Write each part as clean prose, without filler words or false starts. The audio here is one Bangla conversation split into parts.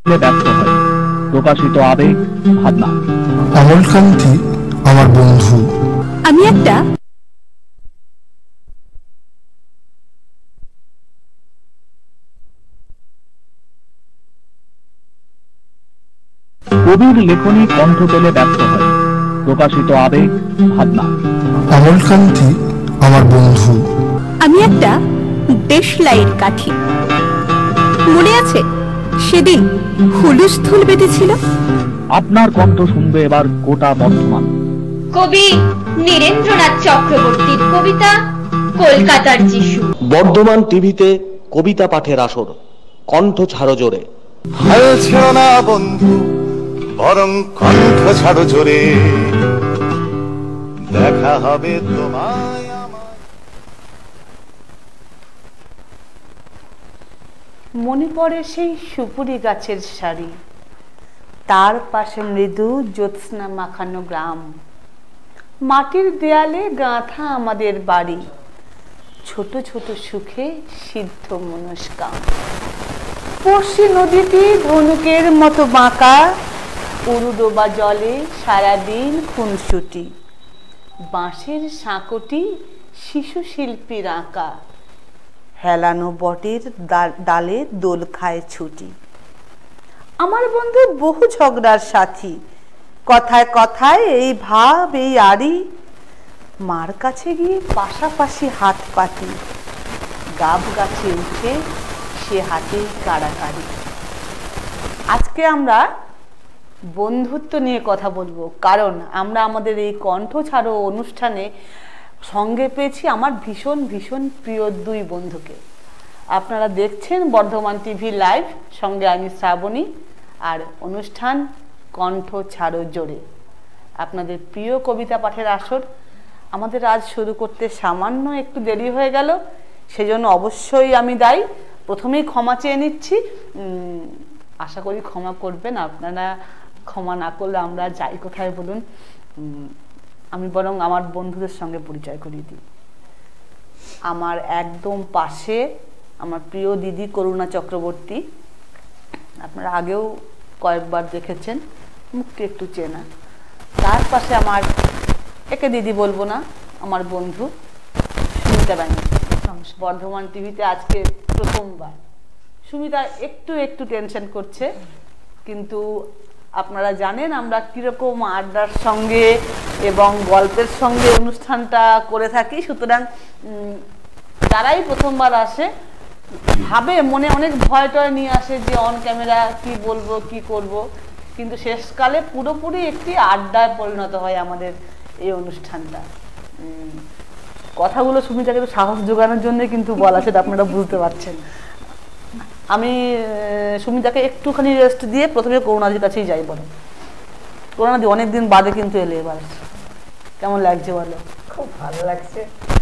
ব্যক্ত হয় প্রকাশিত আবেগ ভাবনা। অমলকান্তি আমার বন্ধু। আমি একটা কবির লেখনী কণ্ঠ পেলে ব্যক্ত হয় প্রকাশিত আবেগ ভাবনা। অমলকান্তি আমার বন্ধু। আমি একটা দেশলাইয়ের কাঠি। মনে আছে সেদিন হুলুস্থুল বেঁধেছিল? আপনার কণ্ঠ শুনবে এবার গোটা বর্ধমান। কবি নীরেন্দ্রনাথ চক্রবর্তীর কবিতা কলকাতার যিশু। বর্ধমান টিভিতে কবিতা পাঠের আসর, কণ্ঠ ছাড়ো জোরে। ভয় ছিল না বন্ধু, বরং কণ্ঠ ছাড়ো জোরে, দেখা হবে তোমায় আমার। মনে পড়ে সেই সুপুরি গাছের সারি, তার পাশে মৃদু জ্যোৎস্না মাখানো গ্রাম, মাটির দেয়ালে গাঁথা আমাদের বাড়ি, ছোট ছোট সুখে সিদ্ধ মনস্কাম। পড়শি নদীটি ধনুকের মতো বাঁকা, উরুডোবা জলে সারাদিন খুনসুটি, বাঁশের সাঁকোটি শিশু শিল্পীর আঁকা, হেলানো বটের ডালে দোল খায় ছুটি। আমার বন্ধু বহু ঝগড়ার সাথী, কথায় কথায় এই ভাব এই আড়ি, মার কাছে গিয়ে পাশাপাশি হাত পাতি, গাব গাছে উঠে সে হাতে কাড়াকাড়ি। আজকে আমরা বন্ধুত্ব নিয়ে কথা বলবো, কারণ আমরা আমাদের এই কণ্ঠ ছাড়ো অনুষ্ঠানে সঙ্গে পেয়েছি আমার ভীষণ ভীষণ প্রিয় দুই বন্ধুকে। আপনারা দেখছেন বর্ধমান টিভি লাইভ, সঙ্গে আমি শ্রাবণী, আর অনুষ্ঠান কণ্ঠ ছাড়ো জোরে। আপনাদের প্রিয় কবিতা পাঠের আসর আমাদের আজ শুরু করতে সামান্য একটু দেরি হয়ে গেল, সেজন্য অবশ্যই আমি দায়ী। প্রথমেই ক্ষমা চেয়ে নিচ্ছি, আশা করি ক্ষমা করবেন। আপনারা ক্ষমা না করলে আমরা যাই কোথায় বলুন। আমি বরং আমার বন্ধুদের সঙ্গে পরিচয় করিয়ে দিই। আমার একদম পাশে আমার প্রিয় দিদি করুণা চক্রবর্তী, আপনারা আগেও কয়েকবার দেখেছেন, মুখটি একটু চেনা। তার পাশে আমার, একে দিদি বলবো না, আমার বন্ধু সুমিতা ব্যানার্জি, বর্ধমান টিভিতে আজকে প্রথমবার। সুমিতা একটু একটু টেনশন করছে, কিন্তু আপনারা জানেন আমরা কিরকম আড্ডার সঙ্গে এবং গল্পের সঙ্গে অনুষ্ঠানটা করে থাকি, সুতরাং যারাই প্রথমবার আসে ভাবে, মনে অনেক ভয় টয় নিয়ে আসে যে অন ক্যামেরা কি বলবো কি করব, কিন্তু শেষকালে পুরোপুরি একটি আড্ডায় পরিণত হয় আমাদের এই অনুষ্ঠানটা। কথাগুলো সুমিতাকে একটু সাহস জোগানোর জন্য কিন্তু বলা, সেটা আপনারা বুঝতে পারছেন। আমি সুমিতাকে একটুখানি রেস্ট দিয়ে প্রথমে করুণাদির কাছেই যাই। বলো করুণাদি, অনেকদিন বাদে কিন্তু এলে, এবার কেমন লাগছে বলো? খুব ভালো লাগছে।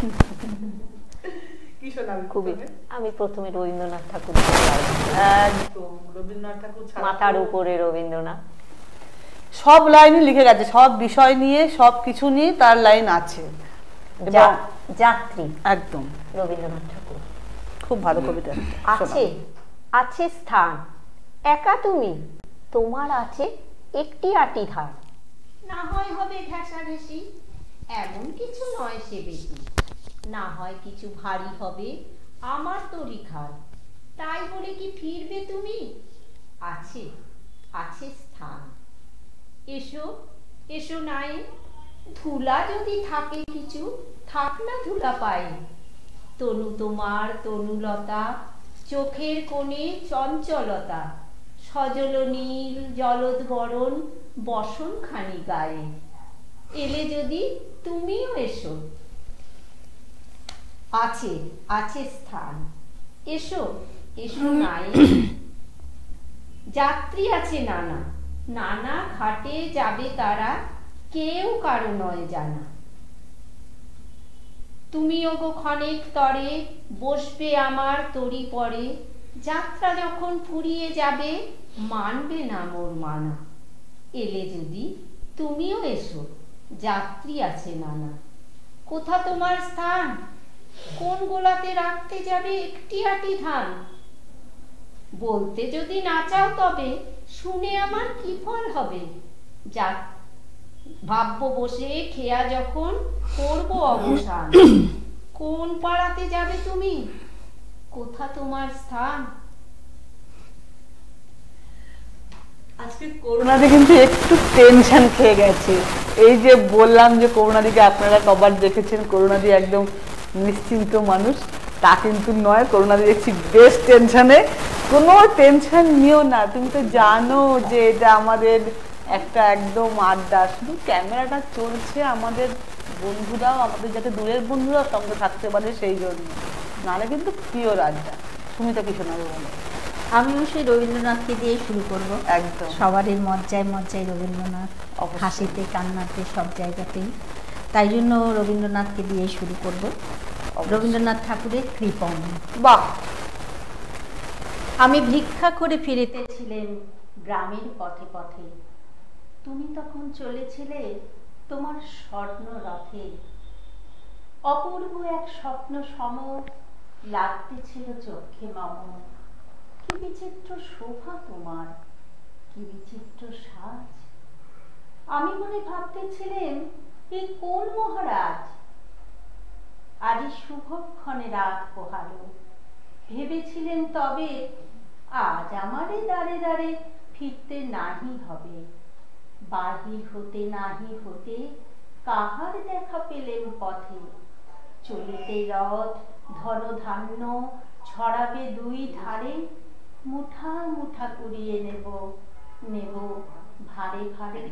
খুবই। আমি প্রথমে রবীন্দ্রনাথ ঠাকুর, রবীন্দ্রনাথ ঠাকুর মাথার উপরে রবীন্দ্রনাথ, সব লাইনই লিখে গেছে, সব বিষয় নিয়ে সব কিছু নিয়ে তার লাইন আছে। যাত্রী একদম রবীন্দ্রনাথ ঠাকুর, খুব ভালো কবিতা। আছে আছে স্থান একা তুমি, তোমার আছে একটি আটি ধার, না হয় হবে ঘেঁষাঘেঁষি, এমন কিছু নয় সে বেশি, না হয় কিছু ভারী হবে আমার তরি খাল, তাই বলে কি ফিরবে তুমি, আছে আছে স্থান। এসো এসো নাই, ধুলা যদি থাকে কিছু, থাক না ধুলা পায়ে, তনু তোমার তনুলতা, চোখের কোণে চঞ্চলতা, সজল নীল জলদ বরণ বসন খানি গায়ে, এলে যদি তুমিও এসো, আছে আছে স্থান। এসো এসো নাই, যাত্রী আছে নানা, নানা ঘাটে যাবে তারা, কেউ কারো নয় জানা, তুমি ওগো ক্ষণেক তরে বসবে আমার তরি পরে, যাত্রা যখন ফুরিয়ে যাবে মানবে না মোর মানা, এলে যদি তুমিও এসো, যাত্রী আছে নানা। কোথা তোমার স্থান, কোন গোলাতে রাখতে যাবে একটি আটি ধান, বলতে যদি না চাও তবে শুনে আমার কি ফল হবে? যাক, ভাববো বসে, খেয়া যখন করবো অবসান। কোন পাড়াতে যাবে তুমি? কোথা তোমার স্থান? আজকে করুণাদি কিন্তু একটু টেনশন খেয়ে গেছে। এই যে বললাম যে করুণাদিকে আপনারা কবার দেখেছেন, করুণাদি একদম নিশ্চিন্ত মানুষ, তা কিন্তু নয়। করুণাদি দেখছি বেশ টেনশনে। কোনো টেনশন নিও না, তুমি তো জানো যে এটা আমাদের একটা একদম আড্ডা, শুধু ক্যামেরাটা চলছে আমাদের বন্ধুরাও, আমাদের যাতে দূরের বন্ধুরাও সঙ্গে থাকতে পারে সেই জন্য, নাহলে কিন্তু পিওর আড্ডা। সুমিতা কি শোনাবে বলো? আমিও সেই রবীন্দ্রনাথকে দিয়ে শুরু করব। একদম সবারই মজ্জায় মজ্জায় রবীন্দ্রনাথ, হাসিতে কান্নাতে সব জায়গাতেই, তাই জন্য রবীন্দ্রনাথকে দিয়ে শুরু করব। রবীন্দ্রনাথ ঠাকুরের কৃপণ। বাহ! আমি ভিক্ষা করে ফিরিতেছিলেন গ্রামের পথে পথে, তুমি তখন চলেছিলে তোমার স্বর্ণ রথে। অপূর্ব এক স্বপ্ন সম লাগতেছিল চোখে মম। কি বিচিত্র শোভা তোমার, কি বিচিত্র সাজ। আমি মনে ভাবতেছিলেন এই কোন মহারাজ। আজ শুভক্ষণে রাত পোহালো, ভেবেছিলেন তবে আজ আমারে দাঁড়ে দাঁড়ে ফিরতে নাহি হবে। বাহির হতে নাহি হতে কাহার দেখা পেলেন পথে। চলিতে রথ ধন ধান্য ছড়াবে দুই ধারে। মুঠা মুঠা কুড়িয়ে নেব নেব ভারে ভারে।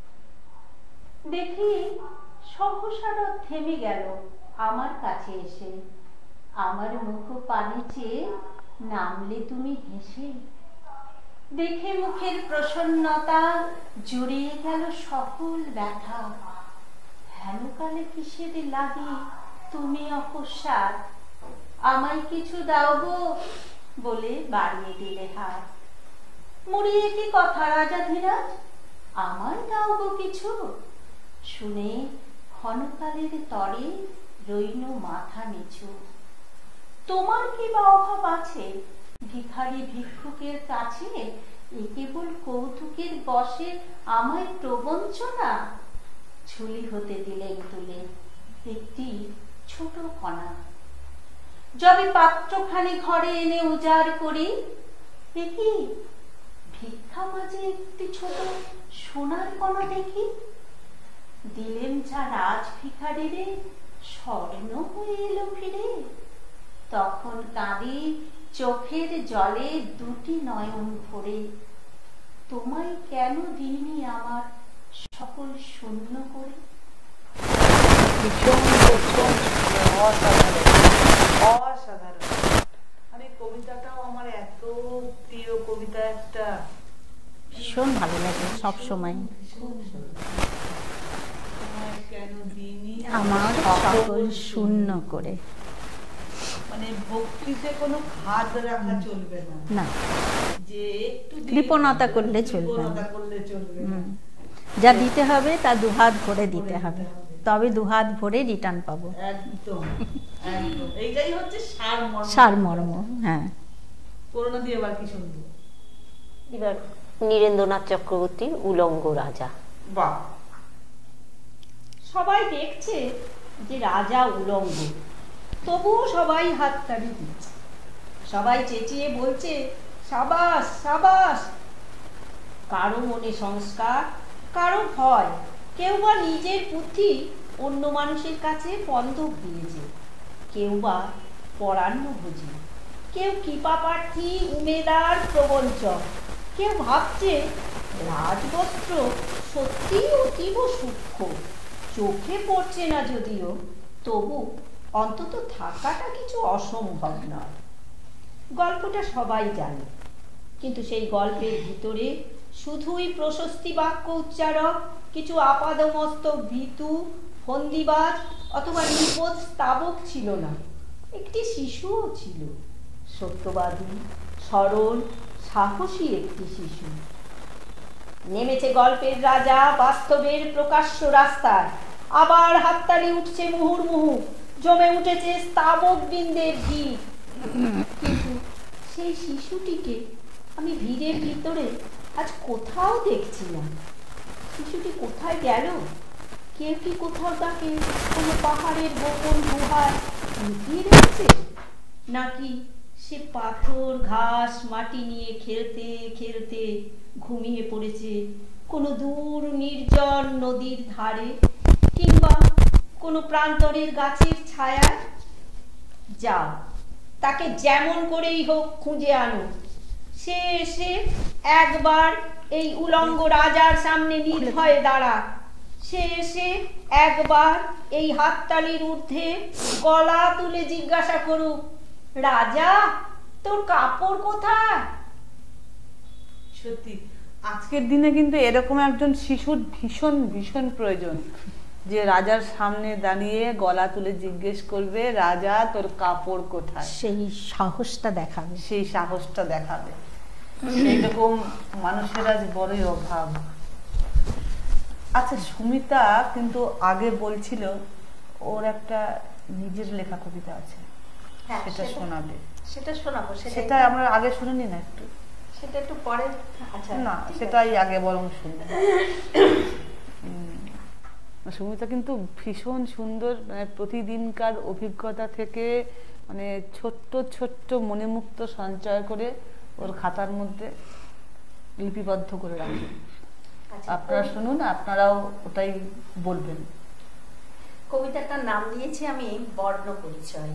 দেখি সহসা রথ থেমে গেল আমার কাছে এসে। আমার মুখ পানে চেয়ে নামলে তুমি হেসে। দেখে মুখের প্রসন্নতা জুড়িয়ে গেল সকল ব্যথা। হেনকালে কিসের লাগি তুমি অকস্মাৎ, আমায় কিছু দাও গো বলে বাড়িয়ে দিলে হাত। মুড়িয়ে কি কথা রাজা ধীরাজ, আমায় দাও গো কিছু। শুনে ক্ষণকালের তরে রইল মাথা নিচু। তোমার কি বা অভাব আছে ভিখারি ভিক্ষুকের কাছে? এ কেবল কৌতুকের বশে আমায় প্রবঞ্চনা। ঝুলি হতে দিলেন তুলে একটি ছোট কণা। যবে পাত্রখানি ঘরে এনে উজাড় করি, দেখি ভিক্ষা মাঝে একটি ছোট সোনার কণা দেখি। দিলেন যা রাজ ভিখারিরে, স্বর্ণ হয়ে এলো ফিরে। তখন কাঁদি চোখের জলে দুটি নয়ন ভরে। তোমায় কেন দিইনি আমার সকল শূন্য করে। অসাধারণ। আর এই কবিতাটাও আমার এত প্রিয় কবিতা একটা, ভীষণ ভালো লাগে সব সময়। কেন দিইনি আমার সকল শূন্য করে। মানে ভক্তিতে কোনো খাদ রাখা চলবে না, না, যে একটু কৃপণতা করলে চলবে না। যা দিতে হবে তা দুহাত ভরে দিতে হবে, তবে দুহাত ভরে রিটার্ন পাবো। একদম একদম, এইটাই হচ্ছে সারমর্ম। হ্যাঁ, করোনা দিয়ে এবার কি শুনবো? এবার নীরেন্দ্রনাথ চক্রবর্তীর উলঙ্গ রাজা। বাহ! সবাই দেখছে যে রাজা উলঙ্গ, তবুও সবাই হাততালি দিচ্ছে, সবাই চেঁচিয়ে বলছে সাবাস সাবাস। কারো মনে সংস্কার, কারো ভয়, কেউ বা নিজের বুদ্ধি অন্য মানুষের কাছে বন্ধক দিয়েছে, কেউ বা পরান্নভোজী, কেউ কৃপাপ্রার্থী উমেদার প্রবঞ্চক, কেউ ভাবছে রাজবস্ত্র সত্যি অতীব সূক্ষ্ম, চোখে পড়ছে না যদিও, তবু অন্তত থাকাটা কিছু অসম্ভব নয়। গল্পটা সবাই জানে, কিন্তু সেই গল্পের ভিতরে শুধুই প্রশস্তি বাক্য উচ্চারক, কিছু আপাদমস্তক ভীতু ফন্দিবাজ অথবা নির্বোধ স্তাবক ছিল না, একটি শিশুও ছিল, সত্যবাদী সরল সাহসী একটি শিশু। নেমেছে গল্পের রাজা বাস্তবের প্রকাশ্য রাস্তায়, আবার হাততালি উঠছে মুহুর্মুহু, জমে উঠেছে স্তাবক বৃন্দের ভিড়। কিন্তু সেই শিশুটিকে আমি ভিড়ের ভিতরে আজ কোথাও দেখছি না। শিশুটি কোথায় গেল? কেউ কি কোথাও তাকে কোনো পাহাড়ের গোপন গুহায় লুকিয়ে রেখেছে, নাকি সে পাথর ঘাস মাটি নিয়ে খেলতে খেলতে ঘুমিয়ে পড়েছে কোনো দূর নির্জন নদীর ধারে কিংবা কোনো প্রান্তরের গাছের ছায়ায়? যাও, তাকে যেমন করেই হোক খুঁজে আনো। সে এসে একবার এই উলঙ্গ রাজার সামনে নির্ভয়ে দাঁড়াক। সে এসে একবার এই হাততালির ঊর্ধ্বে গলা তুলে জিজ্ঞাসা করুক, রাজা, তোর কাপড় কোথায়? সত্যি আজকের দিনে কিন্তু এরকম একজন শিশুর ভীষণ ভীষণ প্রয়োজন, যে রাজার সামনে দাঁড়িয়ে গলা তুলে জিজ্ঞেস করবে, রাজা তোর কাপড় কোথায়। সেই সাহসটা দেখাবে, সেই সাহসটা দেখাবে। সেইরকম মানুষের আজ বড়ই অভাব। আচ্ছা, সুমিতা কিন্তু আগে বলছিল ওর একটা নিজের লেখা কবিতা আছে, সেটা শোনাবে। সেটা শোনাবো। সেটা আমরা আগে শুনিনি না একটু? সেটা একটু পরে। আচ্ছা না, সেটাই আগে বরং শুনবো। সুমিতা কিন্তু ভীষণ সুন্দর, মানে প্রতিদিনকার অভিজ্ঞতা থেকে মানে ছোট্ট ছোট্ট মণিমুক্ত সঞ্চয় করে ওর খাতার মধ্যে লিপিবদ্ধ করে রাখে। আপনারা শুনুন, আপনারাও ওটাই বলবেন। কবিতাটার নাম দিয়েছি আমি বর্ণ পরিচয়।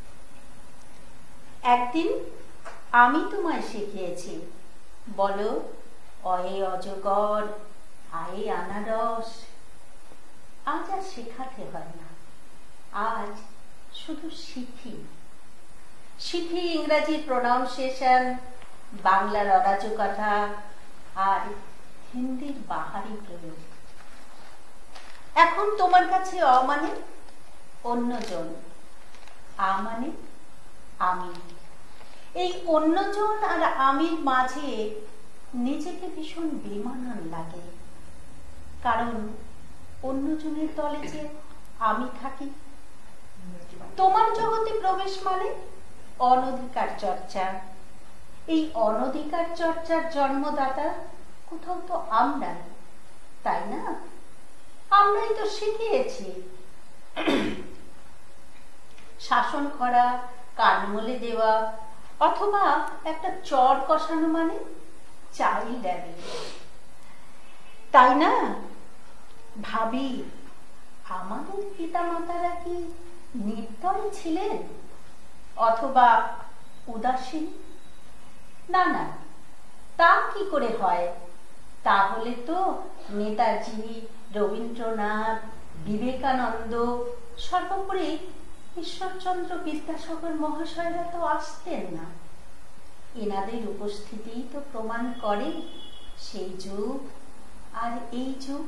একদিন আমি তোমায় শিখিয়েছি, বলো অয়ে অজগর, আয়ে আনারস। আজ আর শেখাতে হয় না, আজ শুধু শিখি। শিখি ইংরাজির প্রোনাউন্সিয়েশন, বাংলার অরাজকতা আর হিন্দির বাহারি প্রয়োগ। এখন তোমার কাছে অ মানে অন্যজন, আ মানে আমি। এই অন্যজন আর আমির মাঝে নিজেকে ভীষণ বেমানান লাগে, কারণ অন্যজনের দলে যে আমি থাকি। তোমার জগতে প্রবেশ মানে অনধিকার চর্চা। এই অনধিকার চর্চার জন্মদাতা কোথাও তো আমরাই, তাই না? আমরাই তো শিখিয়েছি শাসন করা, কান মলে দেওয়া, অথবা একটা চর কষানো মানে চাইল্ড অ্যাবিউজ, তাই না? ভাবি, আমাদের পিতামাতারা কি নির্দয় ছিলেন অথবা উদাসীন? না না, তা কি করে হয়? তাহলে তো নেতাজি, রবীন্দ্রনাথ, বিবেকানন্দ, সর্বোপরি ঈশ্বরচন্দ্র বিদ্যাসাগর মহাশয়রা তো আসতেন না। এনাদের উপস্থিতি তো প্রমাণ করে সেই যুগ আর এই যুগ।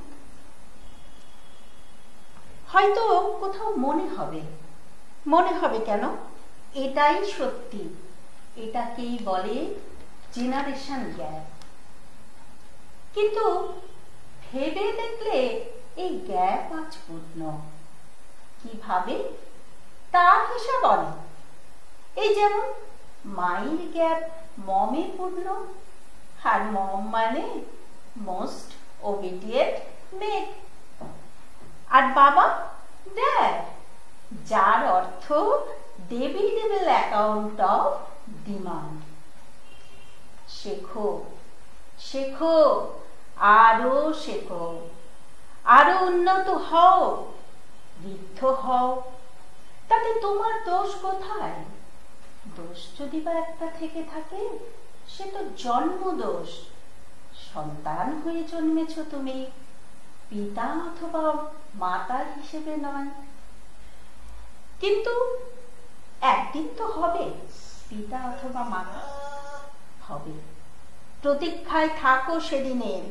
হয়তো কোথাও মনে হবে কেন? এটাই সত্যি, এটাকেই বলে জেনারেশন গ্যাপ। কিন্তু ভেবে দেখলে এই গ্যাপ আজ পূর্ণ। কিভাবে তার হিসাব অনেক। এই যেমন মায়ের গ্যাপ মমে পূর্ণ, আর মম মানে মোস্ট ওবিডিয়েন্ট মেয়ে, আর বাবা ড্যাড, যার অর্থ ডেবিটেবল অ্যাকাউন্ট অফ ডিমান্ড। শেখো শেখো, আরো শেখো, আরো উন্নত হও, বৃদ্ধ হও। তাতে তোমার দোষ কোথায়? দোষ যদি বা একটা থেকে থাকে, সে তো জন্ম দোষ। সন্তান হয়ে জন্মেছ তুমি, পিতা অথবা মাতার হিসেবে নয়। কিন্তু একদিন তো হবে পিতা অথবা মাতা, হবে। প্রতীক্ষায় থাকো সেদিনের।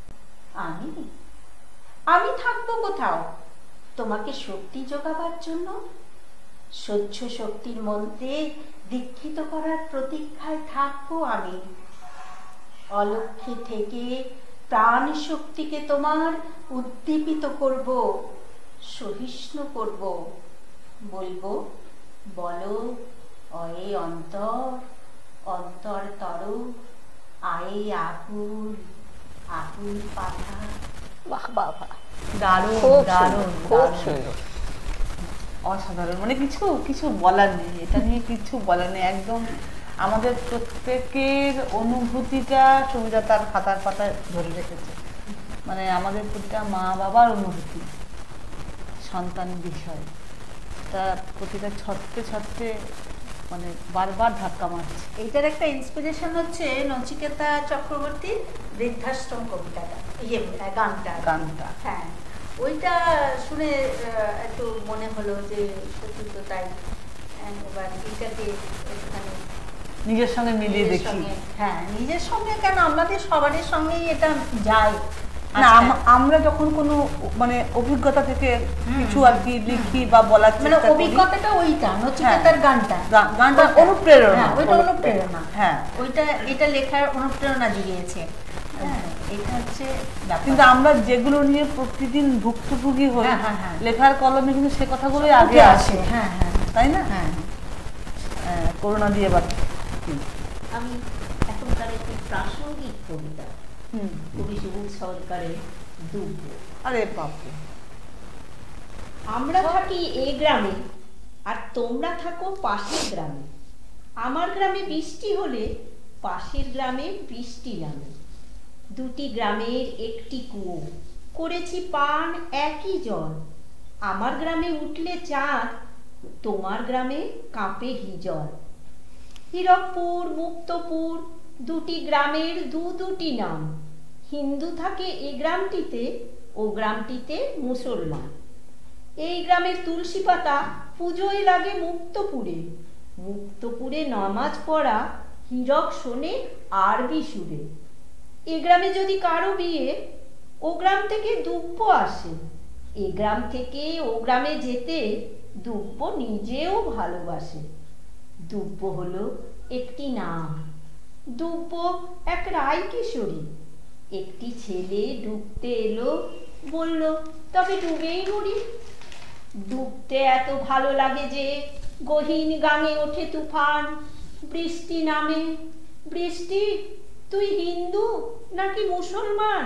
আমি থাকবো কোথাও তোমাকে শক্তি যোগাবার জন্য? সহ্য শক্তির মন্ত্রে দীক্ষিত করার প্রতীক্ষায় থাকবো আমি। অলক্ষ্যে থেকে প্রাণ শক্তিকে তোমার উদ্দীপিত করব, সহিষ্ণু করব। বলবো, বলো অয়ে অন্তর, অন্তর তর তর আয়ে আকুল আকুল পাতা। বাহ বাহ বাহ, দারুণ খুব দারুণ সুন্দর, খুব দারুণ। সুন্দর। অসাধারণ, মানে কিছু কিছু বলার নেই, এটা নিয়ে কিছু বলার নেই। একদম আমাদের প্রত্যেকের অনুভূতিটা সুবিধা তার খাতার পাতায় ধরে রেখেছে। মানে আমাদের প্রতিটা মা বাবার অনুভূতি সন্তান বিষয়, তা প্রতিটা ছত্রে ছত্রে মানে বারবার ধাক্কা মারছে। এইটার একটা ইন্সপিরেশন হচ্ছে নচিকেতা চক্রবর্তীর বৃদ্ধাশ্রম কবিতাটা, গানটা। হ্যাঁ, ওইটা শুনে একটু মনে হলো যে সত্যি তো তাই। এবার এটাকে একটুখানি নিজের সঙ্গে মিলিয়ে দেখি। হ্যাঁ, নিজের সঙ্গে কেন, আমাদের সবারই সঙ্গেই এটা যায়। না, আমরা যখন কোনো মানে অভিজ্ঞতা থেকে কিছু আর কি লিখি বা বলার মানে চেষ্টা করি, অভিজ্ঞতাটা ওইটা নচিকেতার গানটা অনুপ্রেরণা। ওইটা অনুপ্রেরণা। হ্যাঁ, ওইটা এটা লেখার অনুপ্রেরণা দিয়েছে। হ্যাঁ, এটা হচ্ছে ব্যাপার। কিন্তু আমরা যেগুলো নিয়ে প্রতিদিন ভুক্তভোগী হই, লেখার কলমে কিন্তু সে কথাগুলোই আগে আসে। হ্যাঁ হ্যাঁ, তাই না? হ্যাঁ, করোনা দিয়ে এবার আমি এখনকার একটি প্রাসঙ্গিক কবিতা, কবি সুবোধ সরকারের দুব্ব। আরে বাপু, আমরা থাকি এই গ্রামে আর তোমরা থাকো পাশের গ্রামে। আমার গ্রামে বৃষ্টি হলে পাশের গ্রামে বৃষ্টি নামে। দুটি গ্রামের একটি কুয়ো, করেছি পান একই জল। আমার গ্রামে উঠলে চাঁদ, তোমার গ্রামে কাঁপে হিজল। হীরকপুর মুক্তপুর দুটি গ্রামের দুটি নাম। হিন্দু থাকে এই গ্রামটিতে, ও গ্রামটিতে মুসলমান। এই গ্রামের তুলসী পাতা পুজোয় লাগে মুক্তপুরে। মুক্তপুরে নামাজ পড়া হীরক শোনে আরবি সুরে। এ গ্রামে যদি কারো বিয়ে, ও গ্রাম থেকে দুব্ব আসে। এ গ্রাম থেকে ও গ্রামে যেতে দুব্ব নিজেও ভালোবাসে। দুব্ব হলো একটি নাম। দুব্ব এক রায় কিশোরী। একটি ছেলে ডুবতে এলো, বলল তবে ডুবেই মরি। ডুবতে এত ভালো লাগে যে গহীন গাঙে ওঠে তুফান। বৃষ্টি নামে, বৃষ্টি তুই হিন্দু নাকি মুসলমান?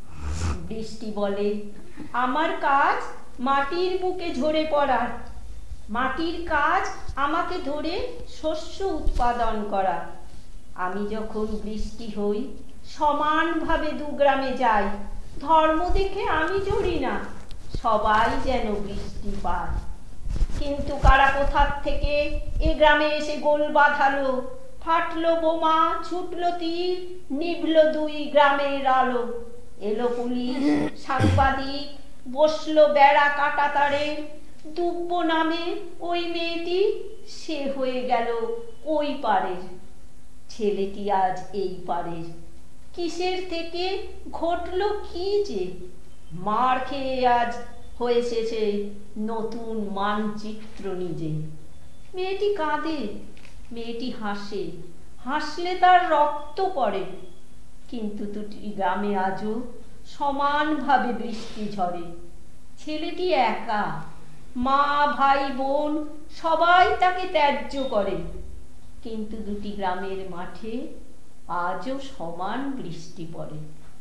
বৃষ্টি বলে আমার কাজ মাটির বুকে ঝরে পড়ার। মাটির কাজ আমাকে ধরে শস্য উৎপাদন করা। আমি যখন বৃষ্টি হই সমানভাবে দু গ্রামে যাই। ধর্ম দেখে আমি জড়ি না, সবাই যেন বৃষ্টি পায়। কিন্তু কারা কোথার থেকে এ গ্রামে এসে গোল বাঁধালো। ফাটলো বোমা, ছুটলো তীর, নিভলো দুই গ্রামের আলো। এলো পুলিশ, সাংবাদিক, বসলো বেড়া কাটা তারে। দুব্ব নামে ওই মেয়েটি, সে হয়ে গেল ওই পারের। ছেলেটি আজ এই পারের। কিসের থেকে ঘটলো কি যে, মার খেয়ে আজ হয়েছে সে নতুন মানচিত্র নিজে। মেয়েটি কাঁদে, মেয়েটি হাসে, হাসলে তার রক্ত পড়ে। কিন্তু দুটি গ্রামে আজও সমানভাবে বৃষ্টি ঝরে। ছেলেটি একা, মা ভাই বোন সবাই তাকে ত্যায্য করে। কিন্তু দুটি গ্রামের মাঠে আজও সমান বৃষ্টি পড়ে।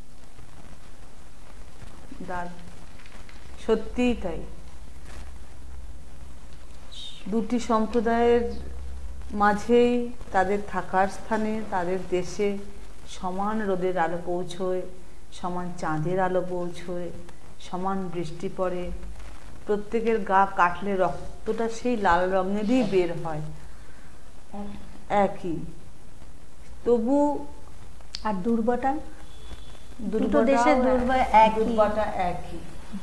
সত্যিই তাই। দুটি সম্প্রদায়ের মাঝেই তাদের থাকার স্থানে, তাদের দেশে সমান রোদের আলো পৌঁছয়, সমান চাঁদের আলো পৌঁছয়, সমান বৃষ্টি পড়ে। প্রত্যেকের গা কাটলে রক্তটা সেই লাল রঙেরই বের হয়, একই। তবু আর দুর্বাটা, দুটো দেশের দুর্বাটা একই।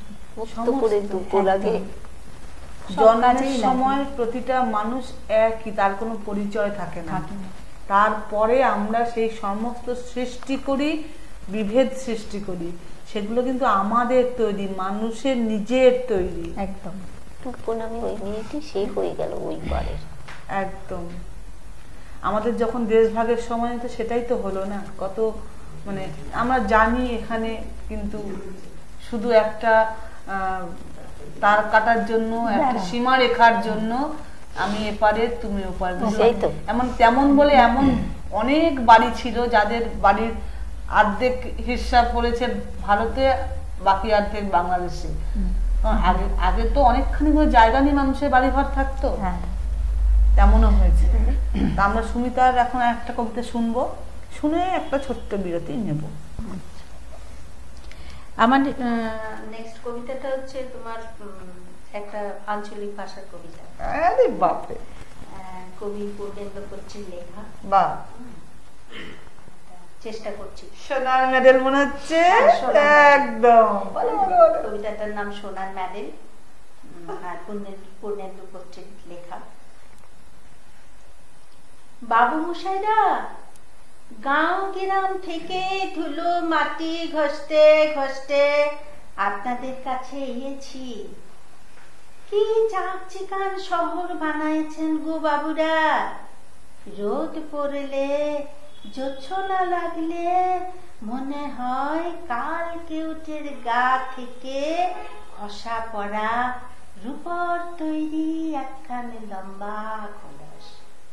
জন্মের সময় প্রতিটা মানুষ একই, তার কোনো পরিচয় থাকে না। তারপরে আমরা সেই সমস্ত সৃষ্টি করি, বিভেদ সৃষ্টি করি, সেগুলো কিন্তু আমাদের তৈরি, মানুষের নিজের তৈরি। একদম নামে ওই মেয়েটি সেই হয়ে গেল ওই বারের। একদম। আমাদের যখন দেশ ভাগের সময় তো সেটাই তো হলো না। কত মানে আমরা জানি এখানে, কিন্তু শুধু একটা তার কাটার জন্য, একটা সীমা রেখার জন্য আমি এপারে তুমি ওপারে, এমন তেমন বলে এমন অনেক বাড়ি ছিল যাদের বাড়ির অর্ধেক হিস্সা পড়েছে ভারতে, বাকি অর্ধেক বাংলাদেশে। আগে আগে তো অনেকখানি করে জায়গা নিয়ে মানুষের বাড়ি ঘর থাকতো, তেমনও হয়েছে। তা আমরা সুমিতার এখন একটা কবিতা শুনবো, শুনে একটা ছোট্ট বিরতি নেব। আমার নেক্সট কবিতাটা হচ্ছে তোমার একটা আঞ্চলিক ভাষার কবিতা। আরে বাপরে, কবি পূর্ণেন্দু কচ্ছির লেখা। বাহ, চেষ্টা করছি। সোনার মেডেল মনে হচ্ছে একদম। কবিতাটার নাম সোনার মেডেল, আর পূর্ণেন্দু কচ্ছির লেখা। বাবু মশাইরা, গাঁও গ্রাম থেকে ধুলো মাটি ঘষতে ঘষতে আপনাদের কাছে এসেছি। কি চাকচিকান শহর বানাইছেন গো বাবুরা। রোদ পড়লে, জোছনা লাগলে মনে হয় কাল কেউটের গা থেকে ঘষা পড়া রূপর তৈরি একখানে লম্বা কলস।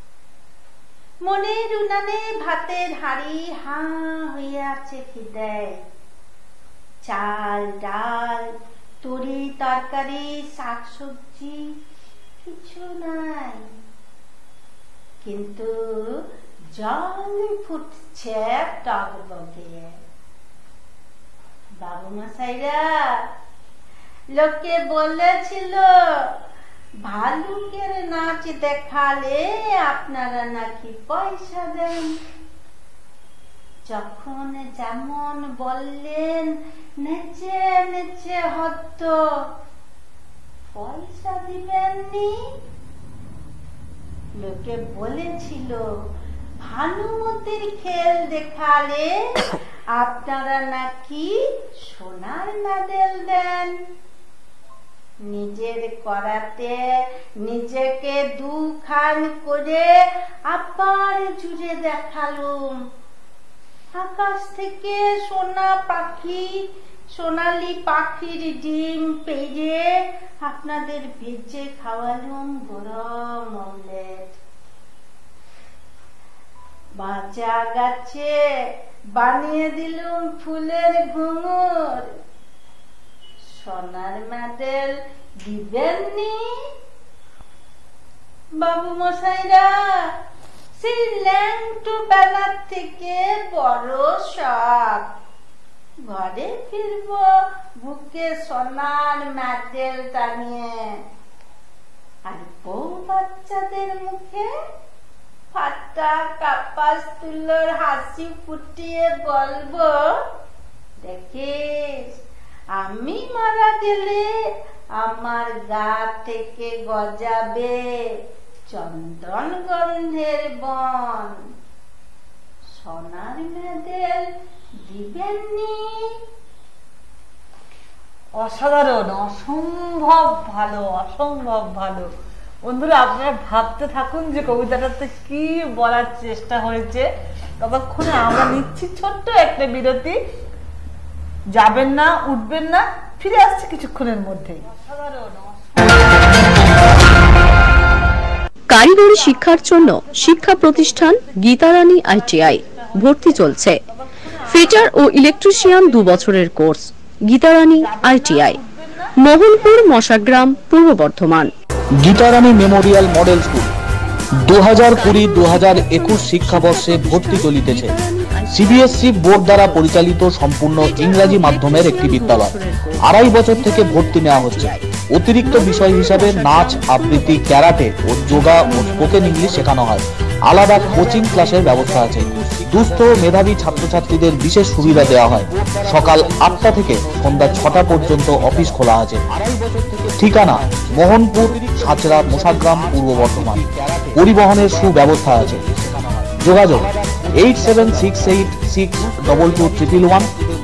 মনের উনানে ভাতের হাড়ি হাঁ হয়ে আছে খিদায়। চাল ডাল তরি তরকারি শাকসবজি কিছু নাই, কিন্তু জল ফুটছে টগবগে। বাবু মশাইরা, লোকে বলেছিল ভালুকের নাচ দেখালে আপনারা নাকি পয়সা দেন। যখন যেমন বললেন নেচে নেচে হত, পয়সা দিবেননি। লোকে বলেছিল ভানুমতির খেল দেখালে আপনারা নাকি সোনার মেডেল দেন। নিজের করাতে নিজেকে দুখান করে আবার জুড়ে দেখালুম। আকাশ থেকে সোনা পাখি, সোনালি পাখির ডিম পেড়ে আপনাদের ভেজে খাওয়ালুম গরম অমলেট। বাঁচা গাছে বানিয়ে দিলুম ফুলের ঘুঙুর। সোনার মেডেল দিবেননি। বাবু মশাইরা, সেই ল্যাংটো বেলার থেকে বড় শখ। ঘরে ফিরব বুকে সোনার মেডেল টানিয়ে, আর বউ বাচ্চাদের মুখে ফাটা কাপাস তুলোর হাসি ফুটিয়ে বলবো, দেখিস আমি মারা গেলে আমার গা থেকে গজাবে চন্দন গন্ধের বন। সোনার মেডেল দিবেননি। অসাধারণ, অসম্ভব ভালো, অসম্ভব ভালো। বন্ধুরা, আপনারা ভাবতে থাকুন যে কবিতাটাতে কি বলার চেষ্টা হয়েছে। ততক্ষণে আমরা নিচ্ছি ছোট্ট একটা বিরতি। যাবেন না, উঠবেন না, ফিরে আসছে কিছুক্ষণের মধ্যেই। কারিগরি শিক্ষার জন্য শিক্ষা প্রতিষ্ঠান গীতারানী ITI ভর্তি চলছে। ফিটার ও ইলেকট্রিশিয়ান 2 বছরের কোর্স। Gitarani ITI, Mohanpur, Mashagram, Purba Bardhaman. Gitarani memorial model school 2020-2021 শিক্ষাবর্ষে ভর্তি চলিতেছে। CBSE বোর্ড দ্বারা পরিচালিত সম্পূর্ণ ইংরাজি মাধ্যমের একটি বিদ্যালয়। 2.5 বছর থেকে ভর্তি নেওয়া হচ্ছে। অতিরিক্ত বিষয় হিসাবে নাচ, আবৃত্তি, ক্যারাটে ও যোগা ও স্পোকেন ইংলিশ শেখানো হয়। আলাদা কোচিং ক্লাসের ব্যবস্থা আছে। দুস্থ মেধাবী ছাত্রছাত্রীদের বিশেষ সুবিধা দেওয়া হয়। সকাল 8টা থেকে সন্ধ্যা 6টা পর্যন্ত অফিস খোলা আছে। ঠিকানা মোহনপুর, সাঁচড়া, মশাগ্রাম, পূর্ব বর্ধমান। পরিবহনের সুব্যবস্থা আছে। যোগাযোগ 8768622111,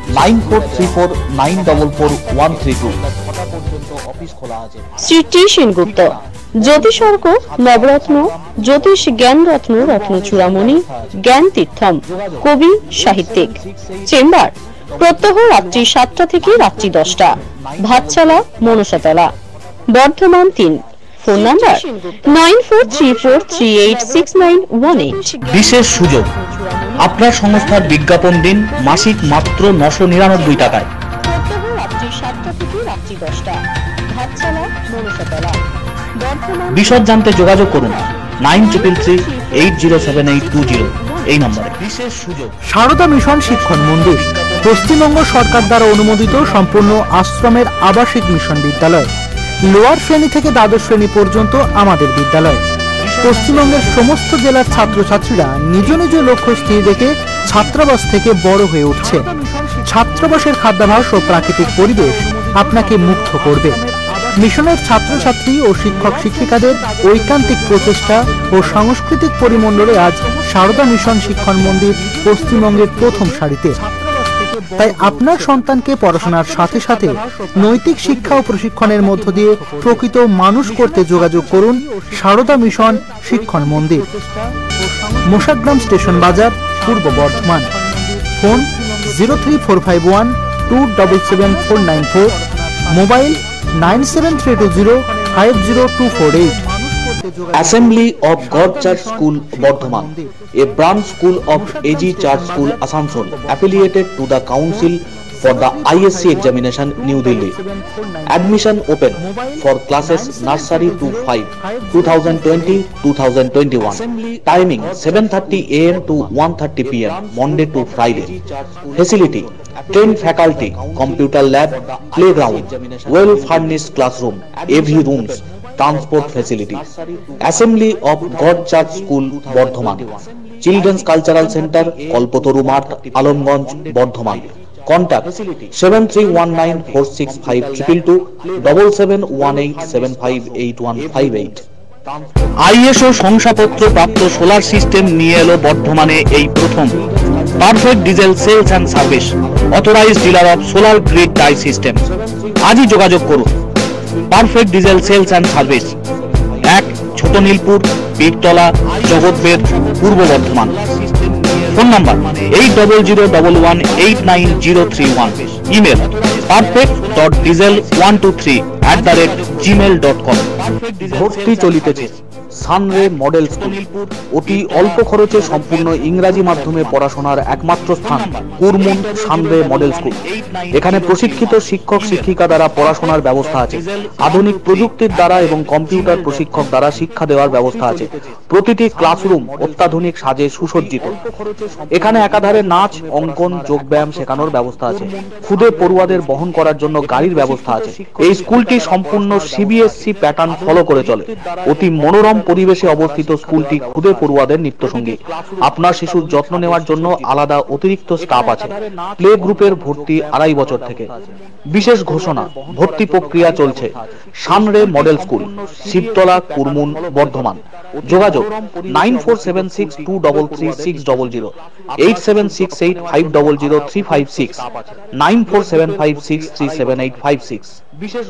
9434944132। অফিস খোলা আছে। শ্রী টি সেনগুপ্ত, জ্যোতিষর্ক, নবরত্ন, জ্যোতিষ জ্ঞান রত্ন, রত্ন চূড়ামণি, জ্ঞান তীর্থম, কবি, সাহিত্যিক। চেম্বার প্রত্যহ রাত্রি 7টা থেকে রাত্রি 10টা। ভাতচালা, মনসাতলা, বর্ধমান 3। Phone number 9434386918। বিশেষ সুযোগ, আপনার সংস্থার বিজ্ঞাপন দিন মাসিক মাত্র 999 টাকায়। প্রত্যহ রাত্রি 7টা থেকে রাত্রি 10টা। ঘাটছালা, মনসাতলা, বর্ধমান। বিশদ জানতে যোগাযোগ করুন 9333807820 এই নম্বরে। বিশেষ সুযোগ সারদা মিশন শিক্ষণ মন্দির, পশ্চিমবঙ্গ সরকার দ্বারা অনুমোদিত সম্পূর্ণ আশ্রমের আবাসিক মিশন বিদ্যালয়। লোয়ার শ্রেণী থেকে দ্বাদশ শ্রেণী পর্যন্ত আমাদের বিদ্যালয়। পশ্চিমবঙ্গের সমস্ত জেলার ছাত্রছাত্রীরা নিজ নিজ লক্ষ্য স্থির রেখে ছাত্রাবাস থেকে বড় হয়ে উঠছে। ছাত্রাবাসের খাদ্যাভ্যাস ও প্রাকৃতিক পরিবেশ আপনাকে মুগ্ধ করবে। মিশনের ছাত্রছাত্রী ও শিক্ষক শিক্ষিকাদের ঐকান্তিক প্রচেষ্টা ও সাংস্কৃতিক পরিমণ্ডলে আজ সারদা মিশন শিক্ষণ মন্দির পশ্চিমবঙ্গের প্রথম সারিতে। তাই আপনার সন্তানকে পড়াশোনার সাথে সাথে নৈতিক শিক্ষা ও প্রশিক্ষণের মধ্য দিয়ে প্রকৃত মানুষ করতে যোগাযোগ করুন সারদা মিশন শিক্ষণ মন্দির, Moshagram station Bazar, Purba Bardhaman. Phone 03451277494, mobile 9732050248। Assembly of God Church School, Bardhaman, a branch school of AG Church School, Asansol, affiliated to the Council for the ISC examination, New Delhi. Admission open for classes nursery to 5, 2020-2021. Timing 7:30 AM to 1:30 PM, Monday to Friday. Facility: trained faculty, computer lab, playground, well-furnished classroom, AV rooms, transport facility. Assembly of God Church School, Bardhaman. Children's Cultural Center, Kalpataru Mart, Alamganj, Bardhaman. Contact 7319465222 7718758158। ISO শংসাপত্র প্রাপ্ত সোলার সিস্টেম নিয়ে এলো বর্ধমানে এই প্রথম। Perfect diesel sales and service, authorised dealer of solar grid tie system. আজই যোগাযোগ করুন perfect diesel sales and service, 1 ছোট নীলপুর, পীরতলা, জগৎবেদ, পূর্ব Bardhaman. Phone number 8001189031। Email perfect.diesel123@gmail.com। ভর্তি চলিতেছে সানরে মডেল স্কুল, অতি অল্প খরচে সম্পূর্ণ ইংরাজি মাধ্যমে পড়াশোনার একমাত্র স্থান কুরমুন সানরে মডেল স্কুল। এখানে প্রশিক্ষিত শিক্ষক শিক্ষিকা দ্বারা পড়াশোনার ব্যবস্থা আছে। আধুনিক প্রযুক্তির দ্বারা এবং কম্পিউটার প্রশিক্ষক দ্বারা শিক্ষা দেওয়ার ব্যবস্থা আছে। প্রতিটি ক্লাসরুম অত্যাধুনিক সাজে সুসজ্জিত। এখানে একাধারে নাচ, অঙ্কন, যোগব্যায়াম শেখানোর ব্যবস্থা আছে। খুদে পড়ুয়াদের বহন করার জন্য গাড়ির ব্যবস্থা আছে। এই স্কুলটি সম্পূর্ণ সিবিএসসি প্যাটার্ন ফলো করে চলে। অতি মনোরম পরিবেশে অবস্থিত স্কুলটি খুদে পড়ুয়াদের নিত্যসঙ্গী। আপনার শিশুর যত্ন নেওয়ার জন্য আলাদা অতিরিক্ত স্টাফ আছে। প্লে গ্রুপের ভর্তি 2.5 বছর থেকে। বিশেষ ঘোষণা, ভর্তি প্রক্রিয়া চলছে। Sunray model school, Shibtala, Kurmun, Bardhaman. যোগাযোগ 9476233600, 8768500356, 9475637856। বিশেষ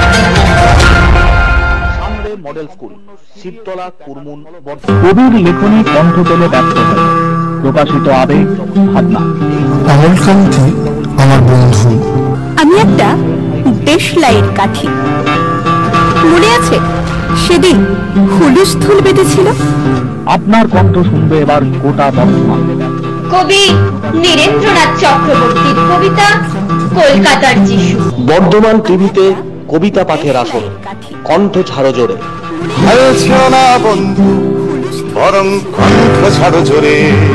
মডেল স্কুল, শিবতলা, কুরমুন, কবির লেখনী কণ্ঠ পেলে ব্যর্থ হয়, প্রকাশিত আবেগ ভাবনা। অমলকান্তি আমার বন্ধু। আমি একটা দেশলাইয়ের কাঠি, মনে আছে সেদিন হুলুস্থুল বেঁধেছিল। আপনার কণ্ঠ শুনবে এবার গোটা বর্ধমান। কবি নীরেন্দ্রনাথ চক্রবর্তীর কবিতা কলকাতার যিশু। বর্ধমান টিভিতে কবিতা পাঠের আসর, কণ্ঠ ছাড়ো জোরে। হয়েছেও না বন্ধু, বরং কণ্ঠ ছাড়ো জোরে।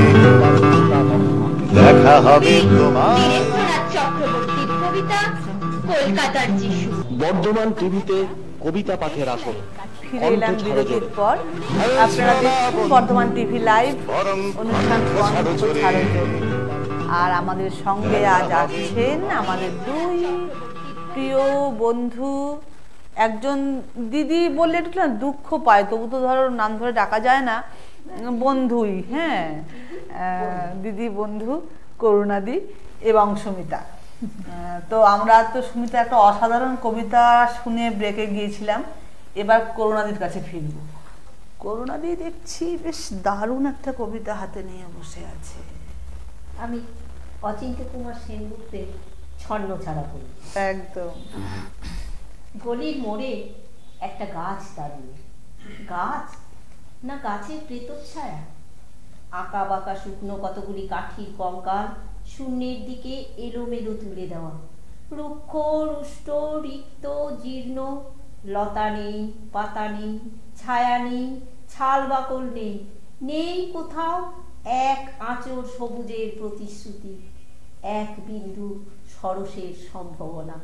দেখা হবে তোমার। নীরেন্দ্রনাথ চক্রবর্তীর কবিতা কলকাতার যিশু। বর্ধমান টিভিতে কবিতা পাঠের আসর, ফিরে এলাম বিরতির পর। আপনারা দেখছেন বর্ধমান টিভি লাইভ অনুষ্ঠান কণ্ঠ ছাড়ো জোরে। আর আমাদের সঙ্গে আজ আছেন আমাদের দুই প্রিয় বন্ধু। একজন দিদি বললে একটু না দুঃখ পায়, তবু তো ধরো নাম ধরে ডাকা যায় না, বন্ধুই। হ্যাঁ, দিদি বন্ধু করুণাদি এবং সুমিতা। তো আমরা তো সুমিতা একটা অসাধারণ কবিতা শুনে ব্রেকে গিয়েছিলাম, এবার করুণাদির কাছে ফিরব। করুণাদি দেখছি বেশ দারুণ একটা কবিতা হাতে নিয়ে বসে আছে। আমি অচিন্ত কুমার সেনগুপ্তের ছন্ন ছাড়া করি। একদম। গলির মোড়ে একটা গাছ দাঁড়িয়ে, গাছ না গাছের প্রেতচ্ছায়া, আঁকা বাঁকা শুকনো কতগুলি কাঠির কঙ্কাল শূন্যের দিকে এলোমেলো তুলে দেওয়া, রুক্ষ রুষ্ট রিক্ত জীর্ণ, লতা নেই, পাতা নেই, ছায়া নেই, ছাল বাকল নেই, নেই কোথাও এক আঁচড় সবুজের প্রতিশ্রুতি, এক বিন্দু সরসের সম্ভাবনা।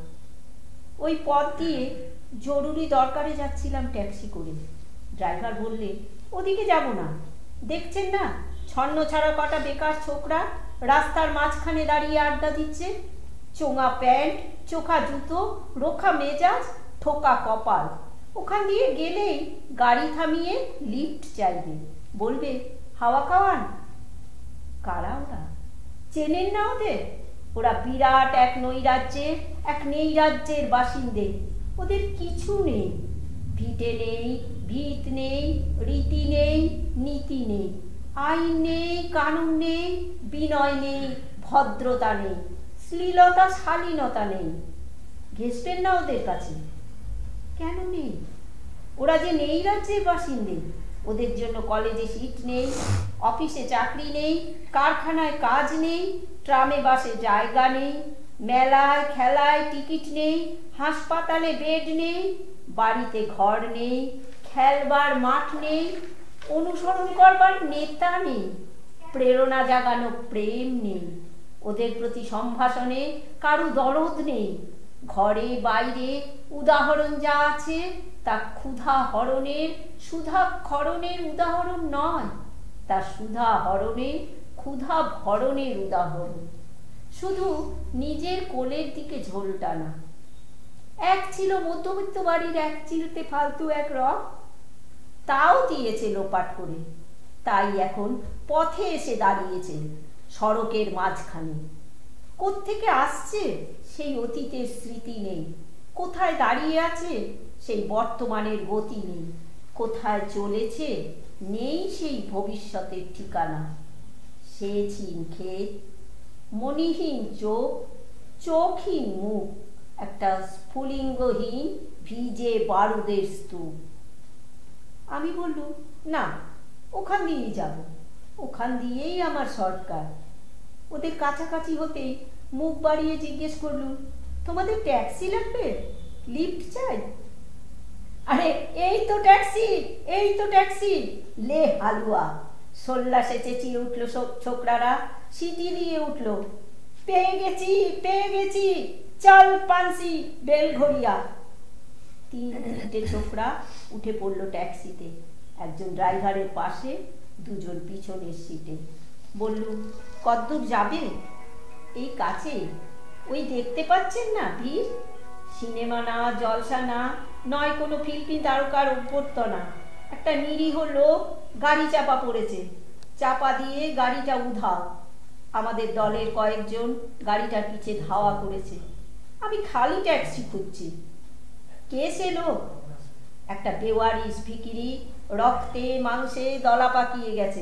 ওই পথ দিয়ে জরুরি দরকারে যাচ্ছিলাম ট্যাক্সি করে। ড্রাইভার বললে, ওদিকে যাব না, দেখছেন না ছন্ন ছাড়া কটা বেকার ছোকরা রাস্তার মাঝখানে দাঁড়িয়ে আড্ডা দিচ্ছে, চোঙা প্যান্ট, চোখা জুতো, রোখা মেজাজ, ঠোকা কপাল। ওখান দিয়ে গেলেই গাড়ি থামিয়ে লিফট চাইবে, বলবে হাওয়া খাওয়ান। কারা ওরা? চেনেন না ওদের? ওরা বিরাট এক নৈরাজ্যের, এক নৈরাজ্যের বাসিন্দে। ওদের কিছু নেই, ভিটে নেই, ভিত নেই, রীতি নেই, নীতি নেই, আইন নেই, কানুন নেই, বিনয় নেই, ভদ্রতা নেই, শ্লীলতা শালীনতা নেই। ঘেসবেন না ওদের কাছে। কেন নেই? ওরা যে নৈরাজ্যের বাসিন্দে, ওদের জন্য কলেজে সিট নেই, অফিসে চাকরি নেই, কারখানায় কাজ নেই, ট্রামে বাসে জায়গা নেই, মেলায় খেলায় টিকিট নেই, হাসপাতালে বেড নেই, বাড়িতে ঘর নেই, খেলবার মাঠ নেই, অনুসরণ করবার নেতা নেই, প্রেরণা জাগানো প্রেম নেই, ওদের প্রতি সম্ভাষণে কারু দরদ নেই। ঘরে বাইরে উদাহরণ যা আছে তা ক্ষুধা হরণের সুধা ক্ষরণের উদাহরণ নয়, তা সুধা হরণে ক্ষুধা ভরণের উদাহরণ। শুধু নিজের কোলের দিকে ঝোল টানা। এক ছিল মধ্যবিত্ত বাড়ির এক চিলতে ফালতু এক রক, তাও দিয়েছে লোপাট করে, তাই এখন পথে এসে দাঁড়িয়েছে সড়কের মাঝখানে। কোত্থেকে আসছে সেই অতীতের স্মৃতি নেই, কোথায় দাঁড়িয়ে আছে সেই বর্তমানের গতি নেই, কোথায় চলেছে নেই সেই ভবিষ্যতের ঠিকানা। সেচহীন ক্ষেত, মণিহীন চোখ, চোখহীন মুখ, একটা স্ফুলিঙ্গহীন ভিজে বারুদের স্তূপ। আমি বললুম, না, ওখান দিয়েই যাব, ওখান দিয়েই আমার শর্টকাট। ওদের কাছাকাছি হতেই মুখ বাড়িয়ে জিজ্ঞেস করলুম, তোমাদের ট্যাক্সি লাগবে? লিফট চাই? আরে এই তো ট্যাক্সি, এই তো ট্যাক্সি। লে হালুয়া! সোল্লাসে চেঁচিয়ে উঠল ছোকরারা, সিটি দিয়ে উঠল, পেয়ে গেছি, পেয়ে গেছি, চল পানসি, বেলঘড়িয়া। 3 ছোকরা উঠে পড়ল ট্যাক্সিতে, একজন ড্রাইভারের পাশে, দুজন পিছনের সিটে। বললুম, কতদূর যাবে? এই কাছে, ওই দেখতে পাচ্ছেন না ভিড়? সিনেমা না, জলসা না, নয় কোনো ফিল্মি তারকার অভ্যর্থনা। একটা নিরীহ লোক গাড়ি চাপা পড়েছে, চাপা দিয়ে গাড়িটা উধাও। আমাদের দলের কয়েকজন গাড়িটার পিছে ধাওয়া করেছে। আমি খালি ট্যাক্সি খুঁজছি। কে সে লোক? একটা বেওয়ারিশ ভিখিরি, রক্তে মাংসে দলা পাকিয়ে গেছে।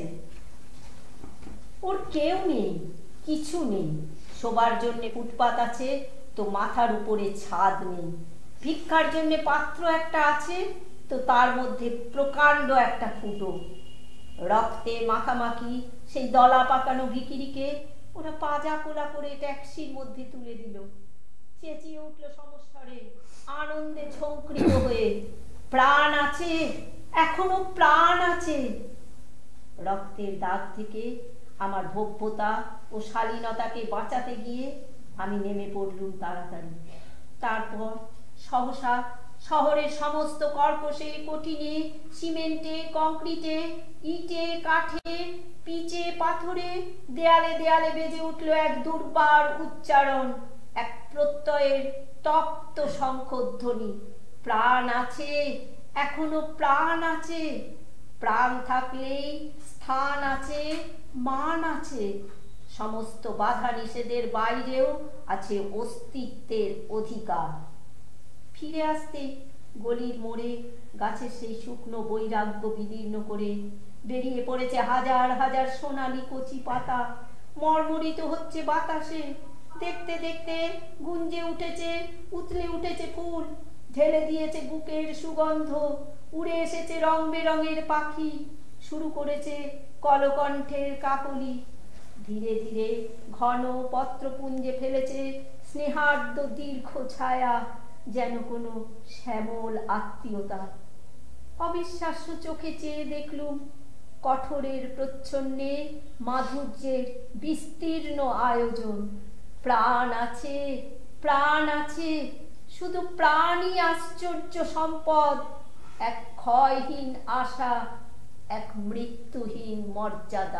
ওর কেউ নেই, কিছু নেই। শোবার জন্য ফুটপাত আছে, তো মাথার উপরে ছাদ নেই। ভিক্ষার জন্য পাত্র একটা আছে, তো তার মধ্যে প্রকাণ্ড একটা ফুটো। রক্তে মাখামাখি সেই দলা পাকানো ভিখিরিকে ওরা পাজা কোলা করে ট্যাক্সির মধ্যে তুলে দিল। চেঁচিয়ে উঠল সমস্বরে, আনন্দে ঝঙ্কৃত হয়ে, প্রাণ আছে, এখনো প্রাণ আছে। রক্তের দাগ থেকে আমার ভব্যতা ও শালীনতাকে বাঁচাতে গিয়ে আমি নেমে পড়লুম তাড়াতাড়ি। তারপর সহসা শহরের সমস্ত কর্কশে, কঠিনে, সিমেন্টে, কংক্রিটে, ইটে, কাঠে, পিচে, পাথরে, দেয়ালে দেয়ালে বেজে উঠল এক দুর্বার উচ্চারণ, এক প্রত্যয়ের তপ্ত শঙ্খধ্বনি। প্রাণ আছে, এখনো প্রাণ আছে। প্রাণ থাকলেই স্থান আছে, মান আছে। সমস্ত বাধা নিষেধের বাইরেও আছে অস্তিত্বের অধিকার। ফিরে আসতে গলির মোড়ে গাছের সেই শুকনো বৈরাগ্য বিদীর্ণ করে বেরিয়ে পড়েছে হাজার হাজার সোনালি কচি পাতা। মর্মরিত হচ্ছে বাতাসে। দেখতে দেখতে গুঞ্জে উঠেছে, উতলে উঠেছে ফুল, ঢেলে দিয়েছে বুকের সুগন্ধ। উড়ে এসেছে রং বেরঙের পাখি, শুরু করেছে কলকণ্ঠের কাকলি ধীরে ধীরে ঘন পত্রপুঞ্জে ফেলেছে স্নেহার্দ দীর্ঘ ছায়া, যেন কোনো শ্যামল আত্মীয়তা। অবিশ্বাস্য চোখে চেয়ে দেখলুম কঠোরের প্রচ্ছন্নে মাধুর্যের বিস্তীর্ণ আয়োজন। প্রাণ আছে, প্রাণ আছে, শুধু প্রাণই আশ্চর্য সম্পদ, এক ক্ষয়হীন আশা, এক মৃত্যুহীন মর্যাদা।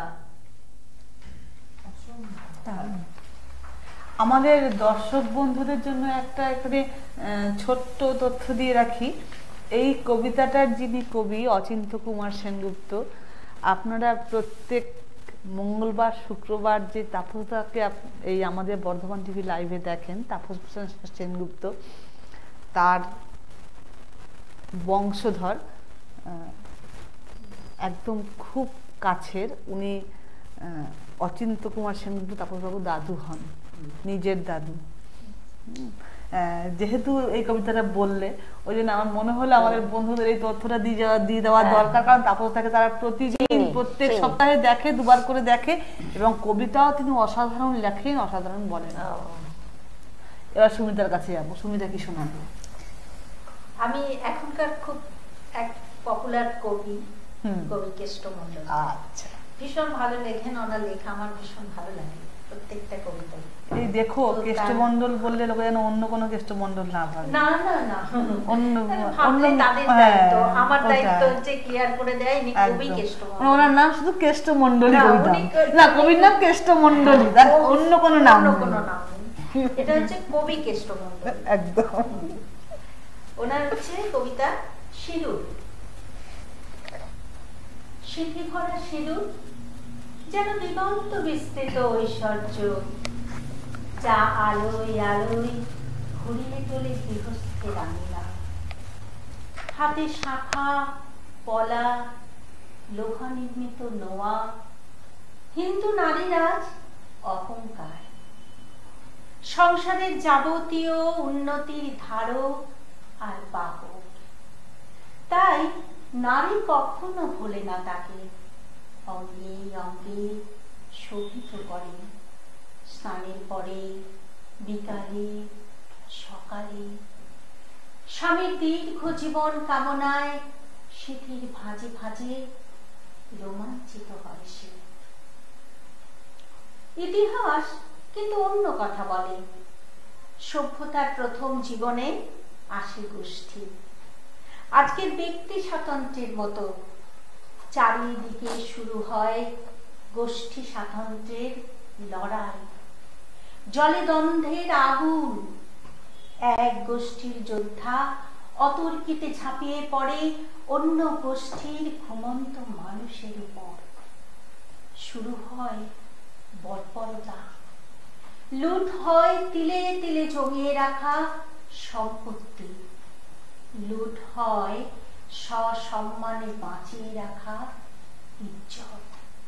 আমাদের দর্শক বন্ধুদের জন্য একটা এখানে ছোট্ট তথ্য দিয়ে রাখি। এই কবিতাটার যিনি কবি অচিন্ত্য কুমার সেনগুপ্ত, আপনারা প্রত্যেক মঙ্গলবার শুক্রবার যে তাপসদাকে এই আমাদের বর্ধমান টিভি লাইভে দেখেন, তাপস সেনগুপ্ত তার বংশধর, একদম খুব কাছের। উনি অচিন্ত্য কুমার সেনগুপ্ত তাপসবাবু দাদু হন, নিজের দাদু। যেহেতু এই কবিতাটা বললে ওই জন্য আমার মনে হলো আমাদের বন্ধুদের এই তথ্যটা দিয়ে দেওয়া দরকার, কারণ তাপসদাকে তারা প্রতিদিন প্রত্যেক সপ্তাহে দেখে, দুবার করে দেখে, এবং কবিতাও তিনি অসাধারণ লেখেন, অসাধারণ বলেন। এবার সুমিতার কাছে যাবো। সুমিতা কি শোনাবে? আমি এখনকার খুব এক পপুলার কবি কেষ্ট মন্ডল। আচ্ছা, ভীষণ ভালো লেখেন, ওনার লেখা আমার ভীষণ ভালো লাগে, প্রত্যেকটা কবিতা। এই দেখো, কেষ্টমন্ডল বললে লোকে যেন অন্য কোনো কেষ্টমন্ডল না ভাবে। না না না, অন্য তাদের দায়িত্ব, আমার দায়িত্ব হচ্ছে ক্লিয়ার করে দেয় ইনি কবি কেষ্টমন্ডল। ওনার নাম শুধু কেষ্টমন্ডলই বলতাম না, কবির নাম কেষ্টমন্ডলই, তার অন্য কোনো নাম নেই। এটা হচ্ছে কবি কেষ্টমন্ডল একদম। ওনার হচ্ছে কবিতা সিঁদুর। স্মৃতি ভরা সিঁদুর যেন দিগন্ত বিস্তৃত ঐশ্বর্য, যা আলোয় আলোয় ঘুরিয়ে তোলে গৃহস্থের আঙিনা। হাতে শাখা পলা, লোহা নির্মিত নোয়া, হিন্দু নারীরাজ অহংকার, সংসারের যাবতীয় উন্নতির ধারক আর বাহক। তাই নারী কখনো ভোলে না তাকে, অঙ্গে অঙ্গে শোভিত করে। স্নানের পরে, বিকালে, সকালে, স্বামীর দীর্ঘ জীবন কামনায় স্মৃতির ভাঁজে ভাঁজে রোমাঞ্চিত হয় সে। ইতিহাস কিন্তু অন্য কথা বলে। সভ্যতার প্রথম জীবনে আসে গোষ্ঠী। আজকের ব্যক্তি স্বাতন্ত্র্যের মতো চারিদিকে শুরু হয় গোষ্ঠী স্বাতন্ত্র্যের লড়াই। জলে দ্বন্দ্বের আগুন। এক গোষ্ঠীর যোদ্ধা অতর্কিতে ঝাঁপিয়ে পড়ে অন্য গোষ্ঠীর ঘুমন্ত মানুষের উপর। শুরু হয় বর্বরতা। লুট হয় তিলে তিলে জমিয়ে রাখা সম্পত্তি। লুট হয় সসম্মানে বাঁচিয়ে রাখা ইজ্জত।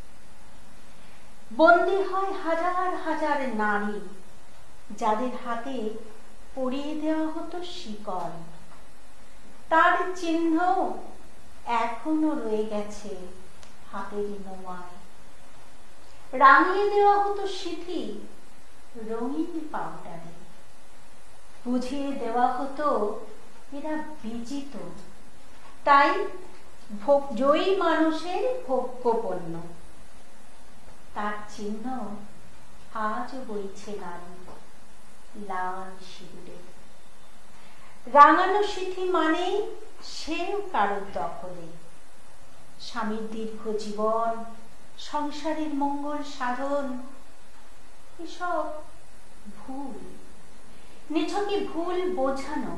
বন্দী হয় হাজার হাজার নারী, যাদের হাতে পরিয়ে দেওয়া হতো শিকল। তার চিহ্ন এখনো রয়ে গেছে হাতের নোয়ায়। রাঙিয়ে দেওয়া হতো স্মৃতি রঙিন পাউডারে। বুঝিয়ে দেওয়া হতো এরা বিজিত, তাই জয়ী মানুষের ভোগ্য পণ্য। তার চিহ্ন আজও বইছে নারী লাল সিঁদুরে। রাঙানো স্মৃতি মানে সেও কারোর দখলে। স্বামীর দীর্ঘ জীবন, সংসারের মঙ্গল সাধন, এসব ভুল, নিছকই ভুল বোঝানো।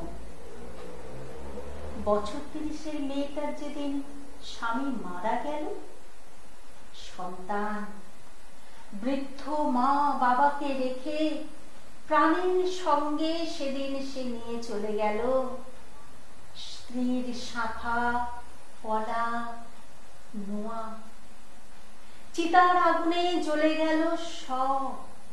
বছর 30-এর মেয়েটার যেদিন স্বামী মারা গেল, সন্তান বৃদ্ধ মা বাবাকে রেখে প্রাণের সঙ্গে সেদিন সে নিয়ে চলে গেল স্ত্রীর শাখা পলা নোয়া। চিতার আগুনে জ্বলে গেল সব।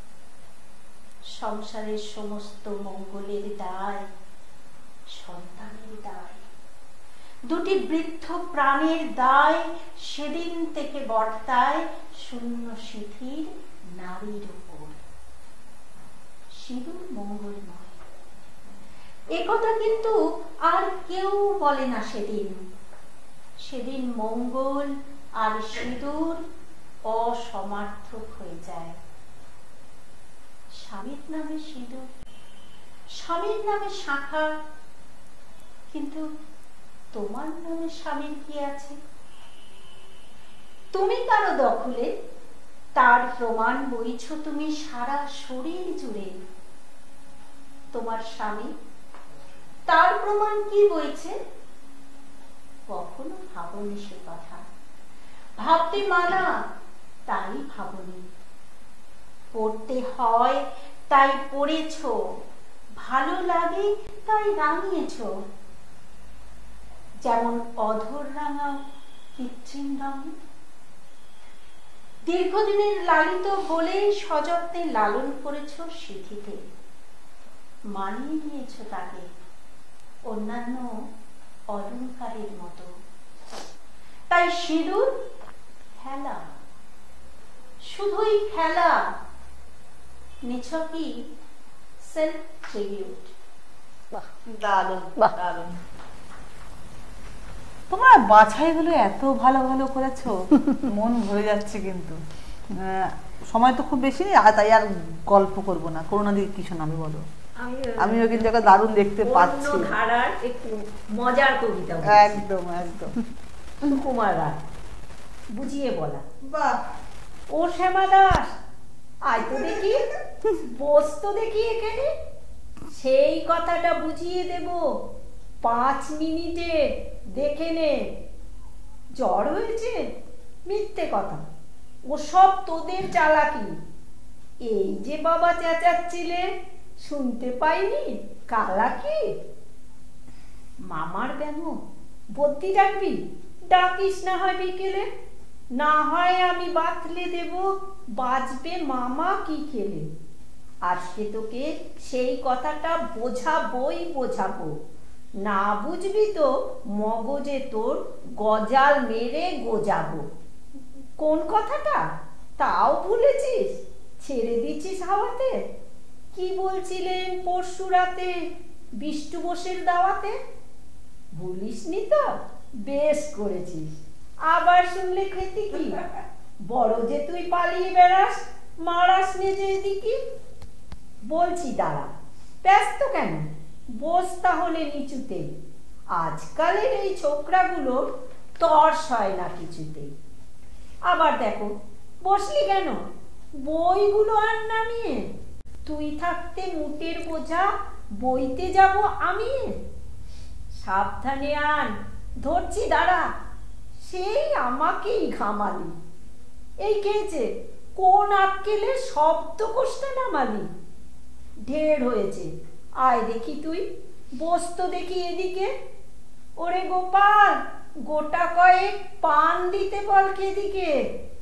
সংসারের সমস্ত মঙ্গলের দায় সন্তানের দায়। দুটি বৃদ্ধ প্রাণের দায় সেদিন থেকে বর্তায় শূন্য শিথির নারীর উপর। সিঁদুর মঙ্গলময়, একথা কিন্তু আর কেউ বলে না। সেদিন মঙ্গল আর সিঁদুর অসমার্থক হয়ে যায়। স্বামীর নামে সিঁদুর, স্বামীর নামে শাঁখা, কিন্তু তোমার নামে স্বামীর কি আছে? তুমি কারো দখলে, তার প্রমাণ বইছ তুমি সারা শরীর জুড়ে। তোমার স্বামী, তার প্রমাণ কি বইছে? কখনো ভাবনি সে কথা, ভাবতে মানা তাই ভাবনি। পড়তে হয় তাই পড়েছ, ভালো লাগে তাই রাঙিয়েছ। যেমন অধর রাঙাও কৃত্রিম রঙ। দীর্ঘদিনের লালিত বলে সযত্নে লালন করেছ সিঁথিতে, মানিয়ে নিয়েছ তাকে অন্যান্য অলংকারের মতো। তাই সিঁদুর খেলা, শুধুই খেলা। নিছকই সেলফ ট্রিবিউট। দারুণ দারুণ। তোমরা বাছাইগুলো এত ভালো ভালো করেছো, মন ভরে যাচ্ছে। কিন্তু সময় তো খুব বেশি নেই, তাই আর গল্প করব না। করুণা দিদি কি শোনাবে বলো? আমিও কিন্তু একটা দারুণ দেখতে পাচ্ছি ধারার একটু মজার কবিতা। একদম একদম সুকুমার রায়, বুঝিয়ে বলা। বাহ, ও শ্যামা দাস, আয় তো দেখি, বস তো দেখি এখানে। সেই কথাটা বুঝিয়ে দেব 5 মিনিটে, দেখে নে। জ্বর হয়েছে? মিথ্যে কথা, ও সব তোদের চালাকি। এই যে বাবা চেঁচাচ্ছিলে, শুনতে পাইনি? কালাকি মামার ব্যামো বদ্যি ডাকবি? ডাকিস না হয় বিকেলে, না হয় আমি বাতলে দেব, বাজবে মামা কি খেলে। আজকে তোকে সেই কথাটা বোঝাবো। না বুঝবি তো মগজে তোর গজাল মেরে গোজাবো। কোন কথাটা তাও ভুলেছিস? ছেড়ে দিচ্ছিস হাওয়াতে? কি বলছিলেন পরশু রাতে বিষ্টু বোসের দাওয়াতে? ভুলিসনি তো? বেশ করেছিস। আবার শুনলে খেতি কি? বড় যে তুই পালিয়ে বেড়াস, মারাস নে যে এদিকে। বলছি দাঁড়া, ব্যস্ত কেন? বস তাহলে নিচুতে। আজকালের এই ছোকরাগুলোর তর্স হয় না কিছুতেই। আবার দেখো, বসলি কেন? বইগুলো আর নামিয়ে, তুই থাকতে মুটের বোঝা বইতে যাব আমি। সাবধানে আন, ধরছি দাঁড়া। সেই আমাকেই ঘামালি। এই খেয়েছে কোন আক্কেলে শব্দ কোষ্টা নামালি? ঢের হয়েছে, আয় দেখি তুই, বস তো দেখি এদিকে। ওরে গোপাল, গোটা কয়েক পান দিতে বল কেদিকে।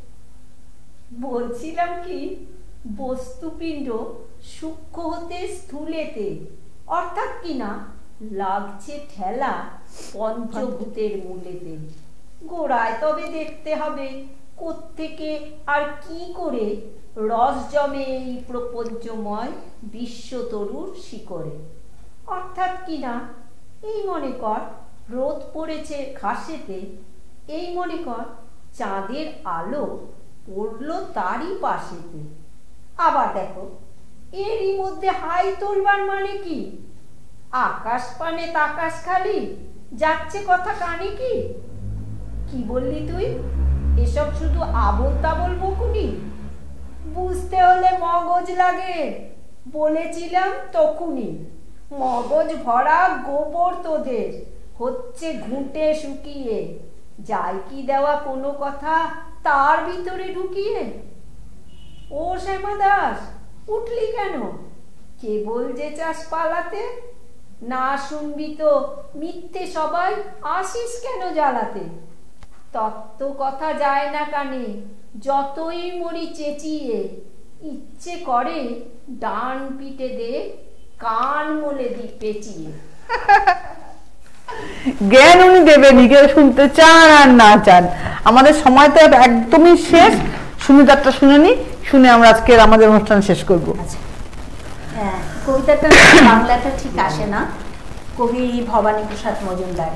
বলছিলাম কি, বস্তুপিণ্ড সূক্ষ্ম হতে স্থূলেতে, অর্থাৎ কিনা লাগছে ঠেলা পঞ্চভূতের মূলেতে। গোড়ায় তবে দেখতে হবে কোত্থেকে আর কি করে রস জমে এই প্রপঞ্চময় বিশ্বতরুর শিকড়ে। অর্থাৎ কিনা এই মনে কর রোদ পড়েছে ঘাসেতে, এই মনে কর চাঁদের আলো পড়লো তারই পাশেতে। আবার দেখো, এরই মধ্যে হাই তোলবার মানে কি? আকাশ পানে তাকাশ খালি, যাচ্ছে কথা কানে কি? কি বললি তুই? এসব শুধু আবোল তাবোল বকুনি? বুঝতে হলে মগজ লাগে, বলেছিলাম তখনই। মগজ ভরা গোবর তোদের, হচ্ছে ঘুঁটে শুকিয়ে। যাই কি দেওয়া কোনো কথা তার ভিতরে ঢুকিয়ে। ও শ্যামা দাস, উঠলি কেন? কেবল যে চাস পালাতে? না শুনবি তো মিথ্যে সবাই, আসিস কেন জ্বালাতে? তত্ত্ব কথা যায় না কানে, যতই মরি চেঁচিয়ে। ইচ্ছে করে ডান পিঠে দে কান মলে দি পেঁচিয়ে। জ্ঞান উনি দেবেনই, কেউ শুনতে চান আর না চান। আমাদের সময় তো একদমই শেষ, সুমিতাটা শুনে নি, শুনে আমরা আজকের আমাদের অনুষ্ঠান শেষ করবো। হ্যাঁ, কবিতাটা বাংলাটা ঠিক আসে না, কবি ভবানী প্রসাদ মজুমদার।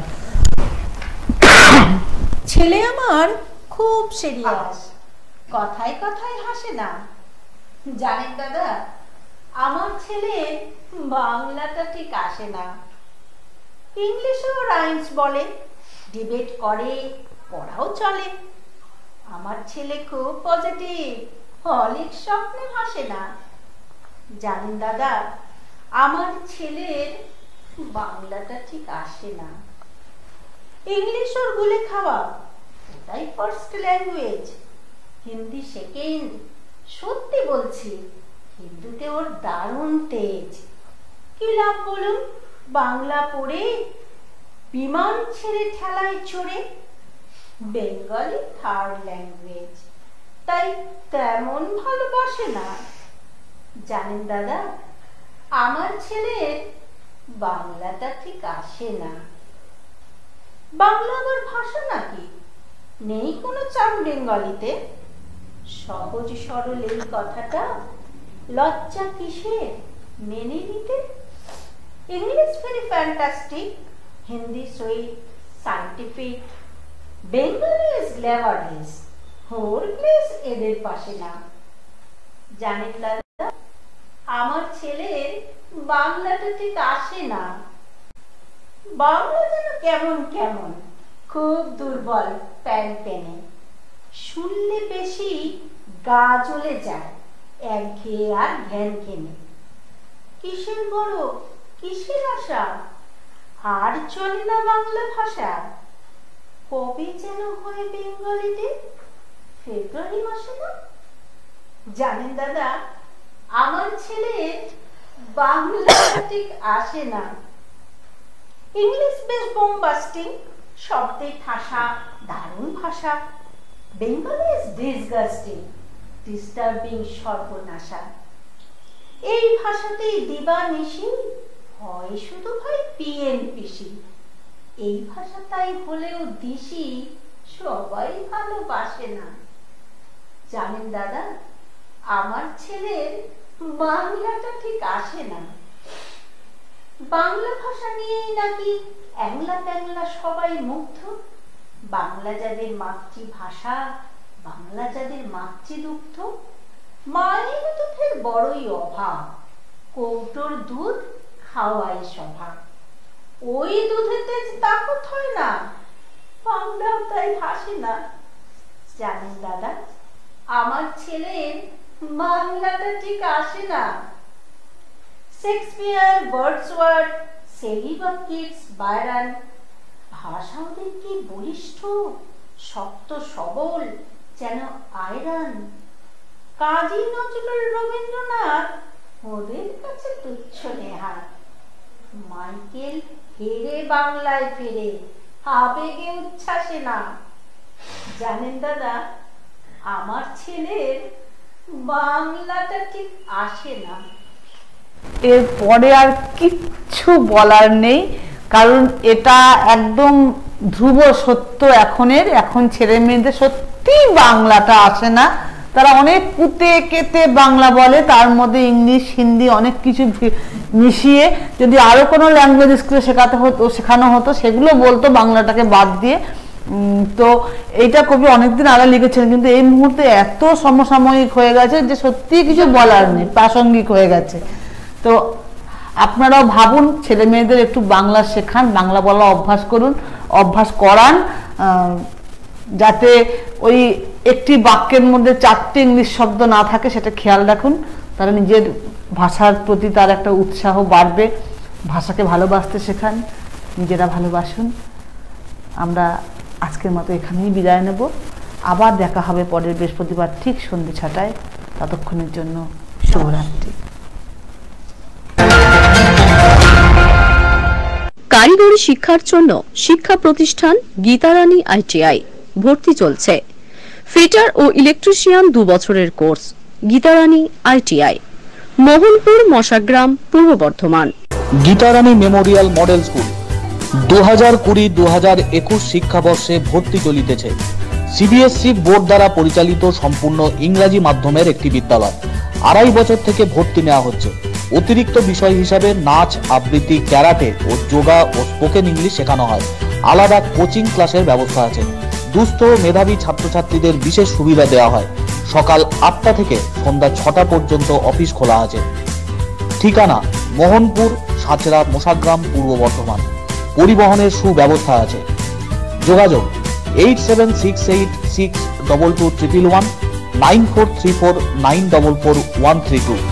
ছেলে আমার খুব সিরিয়াস, কথায় কথায় হাসে না। জানেন দাদা, আমার ছেলে বাংলাটা ঠিক আসে না। ইংলিশও রাইমস বলে, ডিবেট করে, পড়াও চলে। আমার ছেলে খুব পজিটিভ, অনেক স্বপ্নে ভাসে না। জানেন দাদা, আমার ছেলের বাংলাটা ঠিক আসে না। ইংলিশ ওর গুলে খাওয়া, ওটাই ফার্স্ট ল্যাঙ্গুয়েজ, হিন্দি সেকেন্ড। সত্যি বলছি, হিন্দিতে ওর দারুণ তেজ। কি লাভ বলুন বাংলা পড়ে, বিমান ছেড়ে ঠেলায় চড়ে। বেঙ্গলি থার্ড ল্যাঙ্গুয়েজ, তাই তেমন ভালোবাসে না। জানেন দাদা, আমার ছেলের বাংলাটা ঠিক আসে না। বাংলা আবার ভাষা নাকি? নেই কোনো চাপ বেঙ্গলিতে। সহজ সরল এই কথাটা লজ্জা কিসের মেনে নিতে? English very fantastic, Hindi sweet scientific, Bengali is glamorous, hourglass এদের পাশে না। জানেন দাদা, আমার ছেলের বাংলাটা ঠিক আসে না। বাংলা যেন কেমন কেমন, খুব দুর্বল প্যান পেনে। শুনলে বেশি গা জ্বলে যায়, একঘেয়ে আর জ্ঞান কেনে। কিসের বড় কিসের আশা, আর চলে না বাংলা ভাষা। কবে যেন হয় বেঙ্গলিতে, ফেব্রুয়ারি মাসে না? জানেন দাদা, আমার ছেলে বাংলা ঠিক আসে না। ইংলিশ বেশ বোমবাস্টিং, শব্দে ঠাসা, দারুণ ভাষা। বেঙ্গলি ইজ ডিসগাস্টিং, ডিস্টার্বিং, সর্বনাশা। এই ভাষাতেই দিবা নিশি হয় শুধু ভাই পিএনপিসি। এই ভাষা তাই হলেও দিশি সবাই ভালোবাসে না। জানেন দাদা, আমার ছেলের বাংলাটা ঠিক আসে না। বাংলা ভাষা নিয়েই নাকি অ্যাংলা ট্যাংলা সবাই মুগ্ধ। বাংলা যাদের মাতৃভাষা, বাংলা যাদের মাতৃদুগ্ধ। মায়ের দুধের বড়ই অভাব, কৌটোর দুধ খাওয়াই স্বভাব। ওই দুধেতে তাকত হয় না, বাংলাও তাই ভাসে না। জানেন দাদা, আমার ছেলের বাংলাটা ঠিক আসে না। শেক্সপিয়ার, ওয়ার্ডসওয়ার্থ, শেলি বা কিটস, বায়রন, ভাষা ওদের কি বলিষ্ঠ, শক্ত সবল, যেন আয়রন। কাজী নজরুল, রবীন্দ্রনাথ ওদের কাছে তুচ্ছ নেহাত। মাইকেল হেরে বাংলায় ফিরে, আবেগে উচ্ছ্বাসে না। জানেন দাদা, আমার ছেলের বাংলাটা ঠিক আসে না। এরপরে আর কিচ্ছু বলার নেই, কারণ এটা একদম ধ্রুব সত্য। এখন ছেলে মেয়েদের সত্যি বাংলাটা আসে না। তারা অনেক কুতে কেতে বাংলা বলে, তার মধ্যে ইংলিশ হিন্দি অনেক কিছু মিশিয়ে। যদি আরো কোনো ল্যাঙ্গুয়েজ স্কুলে শেখানো হতো সেগুলো বলতো বাংলাটাকে বাদ দিয়ে। তো এইটা কবি অনেকদিন আগে লিখেছেন, কিন্তু এই মুহূর্তে এত সমসাময়িক হয়ে গেছে যে সত্যি কিছু বলার নেই, প্রাসঙ্গিক হয়ে গেছে। তো আপনারাও ভাবুন, ছেলে মেয়েদের একটু বাংলা শেখান, বাংলা বলা অভ্যাস করুন, অভ্যাস করান, যাতে ওই একটি বাক্যের মধ্যে 4টে ইংলিশ শব্দ না থাকে, সেটা খেয়াল রাখুন। তারা নিজের ভাষার প্রতি তার একটা উৎসাহ বাড়বে। ভাষাকে ভালোবাসতে শেখান, নিজেরা ভালোবাসুন। আমরা আজকের মতো এখানেই বিদায় নেব। আবার দেখা হবে পরের বৃহস্পতিবার ঠিক সন্ধ্যে 6টায়। ততক্ষণের জন্য শুভরাত্রি। কারিগরি শিক্ষার জন্য শিক্ষা প্রতিষ্ঠান গীতারানী ITI ভর্তি চলছে। ফিটার ও ইলেকট্রিশিয়ান 2 বছরের কোর্স। Gitarani ITI, Mohanpur, Mashagram, Purba Bardhaman. Gitarani memorial model school 2020-2021 শিক্ষাবর্ষে ভর্তি চলিতেছে। সিবিএসসি বোর্ড দ্বারা পরিচালিত সম্পূর্ণ ইংরাজি মাধ্যমের একটি বিদ্যালয়। 2.5 বছর থেকে ভর্তি নেওয়া হচ্ছে। অতিরিক্ত বিষয় হিসাবে নাচ, আবৃত্তি, ক্যারাটে ও যোগা ও স্পোকেন ইংলিশ শেখানো হয়। আলাদা কোচিং ক্লাসের ব্যবস্থা আছে। দুস্থ মেধাবী ছাত্রছাত্রীদের বিশেষ সুবিধা দেওয়া হয়। সকাল 8টা থেকে সন্ধ্যা 6টা পর্যন্ত অফিস খোলা আছে। ঠিকানা মোহনপুর, সাঁচড়া, মোসাগ্রাম, পূর্ব বর্ধমান। পরিবহনের সুব্যবস্থা আছে। যোগাযোগ 8768622111, 9434944132।